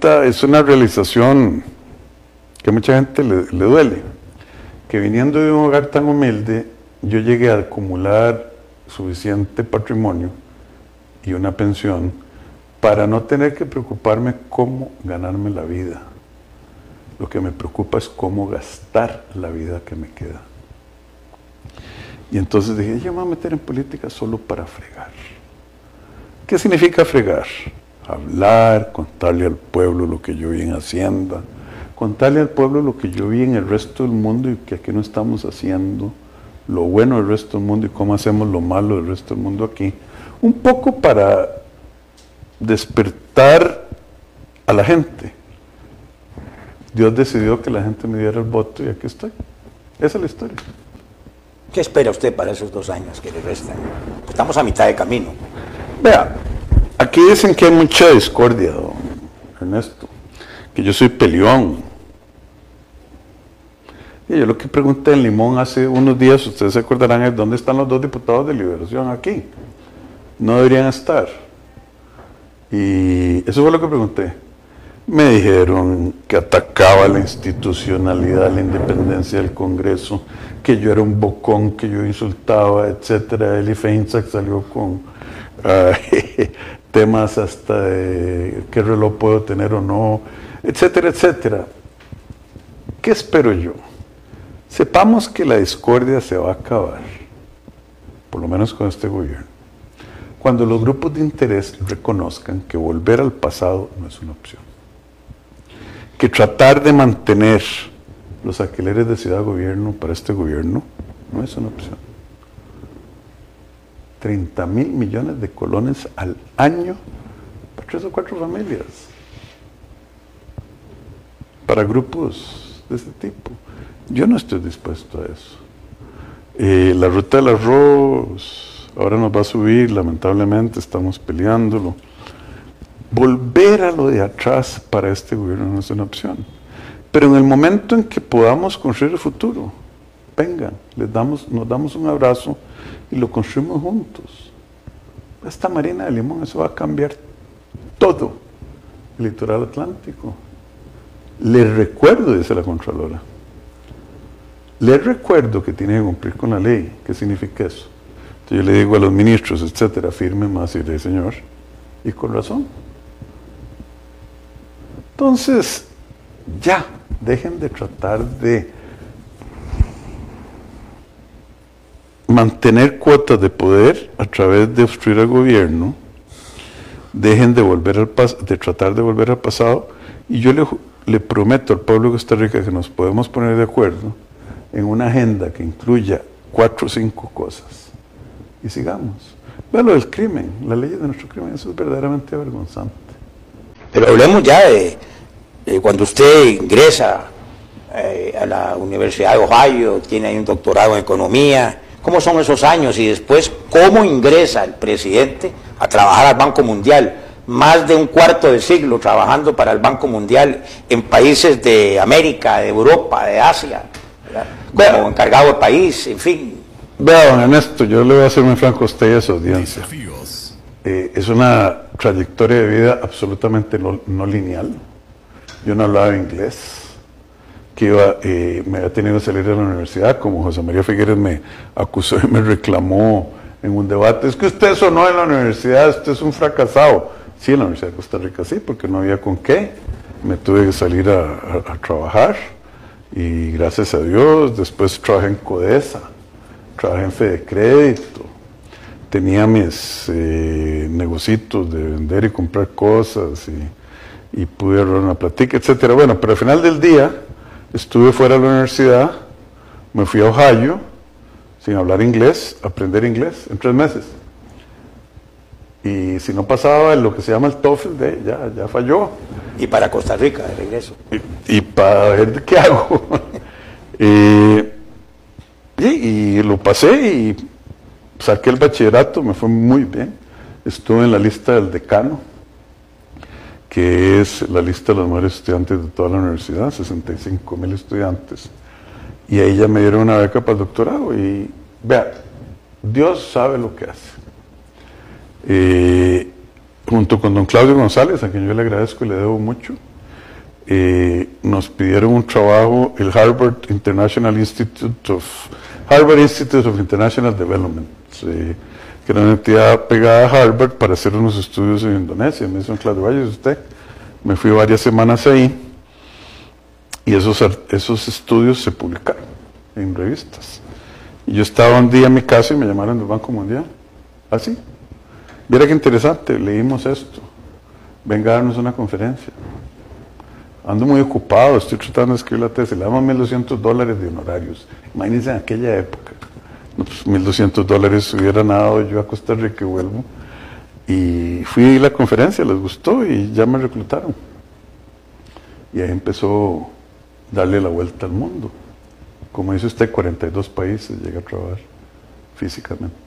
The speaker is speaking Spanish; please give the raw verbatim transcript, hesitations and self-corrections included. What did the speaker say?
esta es una realización que a mucha gente le, le duele, que viniendo de un hogar tan humilde, yo llegué a acumular suficiente patrimonio y una pensión para no tener que preocuparme cómo ganarme la vida. Lo que me preocupa es cómo gastar la vida que me queda. Y entonces dije, yo me voy a meter en política solo para fregar. ¿Qué significa fregar? Hablar, contarle al pueblo lo que yo vi en Hacienda, contarle al pueblo lo que yo vi en el resto del mundo y que aquí no estamos haciendo, lo bueno del resto del mundo y cómo hacemos lo malo del resto del mundo aquí. Un poco para despertar a la gente. Dios decidió que la gente me diera el voto y aquí estoy. Esa es la historia. ¿Qué espera usted para esos dos años que le restan? Estamos a mitad de camino. Vea, aquí dicen que hay mucha discordia, don Ernesto, que yo soy peleón. Y yo lo que pregunté en Limón hace unos días, ustedes se acordarán, es dónde están los dos diputados de Liberación aquí. No deberían estar. Y eso fue lo que pregunté. Me dijeron que atacaba la institucionalidad, la independencia del Congreso, que yo era un bocón, que yo insultaba, etcétera. Eli Feinsack salió con uh, temas hasta de qué reloj puedo tener o no, etcétera, etcétera. ¿Qué espero yo? Sepamos que la discordia se va a acabar, por lo menos con este gobierno, cuando los grupos de interés reconozcan que volver al pasado no es una opción. Que tratar de mantener los alquileres de ciudad-gobierno para este gobierno no es una opción. treinta mil millones de colones al año para tres o cuatro familias, para grupos de este tipo. Yo no estoy dispuesto a eso. Eh, la ruta del arroz ahora nos va a subir, lamentablemente estamos peleándolo. Volver a lo de atrás para este gobierno no es una opción. Pero en el momento en que podamos construir el futuro, vengan, les damos, nos damos un abrazo y lo construimos juntos. Esta Marina de Limón, eso va a cambiar todo el litoral atlántico. Les recuerdo, dice la Contralora, les recuerdo que tienen que cumplir con la ley. ¿Qué significa eso? Entonces yo le digo a los ministros, etcétera, firme más y le señor, y con razón. Entonces, ya, dejen de tratar de mantener cuotas de poder a través de obstruir al gobierno, dejen de volver al pas de tratar de volver al pasado, y yo le, le prometo al pueblo de Costa Rica que nos podemos poner de acuerdo en una agenda que incluya cuatro o cinco cosas, y sigamos. Vean lo del crimen, las leyes de nuestro crimen, eso es verdaderamente avergonzante. Pero hablemos ya de, de cuando usted ingresa eh, a la Universidad de Ohio, tiene ahí un doctorado en economía. ¿Cómo son esos años? Y después, ¿cómo ingresa el presidente a trabajar al Banco Mundial? Más de un cuarto de siglo trabajando para el Banco Mundial en países de América, de Europa, de Asia, ¿verdad? Como Vea, encargado del país, en fin. Vea, don Ernesto, yo le voy a ser muy franco a usted y a su audiencia. Eh, es una trayectoria de vida absolutamente no, no lineal. Yo no hablaba inglés, que iba, eh, me había tenido que salir de la universidad, como José María Figueres me acusó y me reclamó en un debate. Es que usted sonó en la universidad, usted es un fracasado. Sí, en la Universidad de Costa Rica sí, porque no había con qué. Me tuve que salir a, a, a trabajar y gracias a Dios, después trabajé en Codesa, trabajé en Fede Crédito. Tenía mis eh, negocios de vender y comprar cosas y, y pude ahorrar una platica, etcétera. Bueno, pero al final del día estuve fuera de la universidad, me fui a Ohio sin hablar inglés, aprender inglés en tres meses. Y si no pasaba en lo que se llama el TOEFL, de, ya, ya falló. Y para Costa Rica, de regreso. Y, y para ver qué hago. eh, y, y lo pasé y saqué el bachillerato, me fue muy bien. Estuve en la lista del decano, que es la lista de los mejores estudiantes de toda la universidad, sesenta y cinco mil estudiantes. Y ahí ya me dieron una beca para el doctorado. Y vea, Dios sabe lo que hace. Eh, junto con don Claudio González, a quien yo le agradezco y le debo mucho, eh, nos pidieron un trabajo, el Harvard International Institute of Harvard Institute of International Development, eh, que era una entidad pegada a Harvard para hacer unos estudios en Indonesia. Me dijeron, claro, vaya usted. Me fui varias semanas ahí y esos, esos estudios se publicaron en revistas. Y yo estaba un día en mi casa y me llamaron del Banco Mundial. Así. Mira qué interesante, leímos esto. Venga a darnos una conferencia. Ando muy ocupado, estoy tratando de escribir la tesis. Le damos mil doscientos dólares de honorarios. Imagínense en aquella época. No, pues mil doscientos dólares hubiera nadado yo a Costa Rica y vuelvo. Y fui a la conferencia, les gustó y ya me reclutaron. Y ahí empezó a darle la vuelta al mundo. Como dice usted, cuarenta y dos países llega a trabajar físicamente.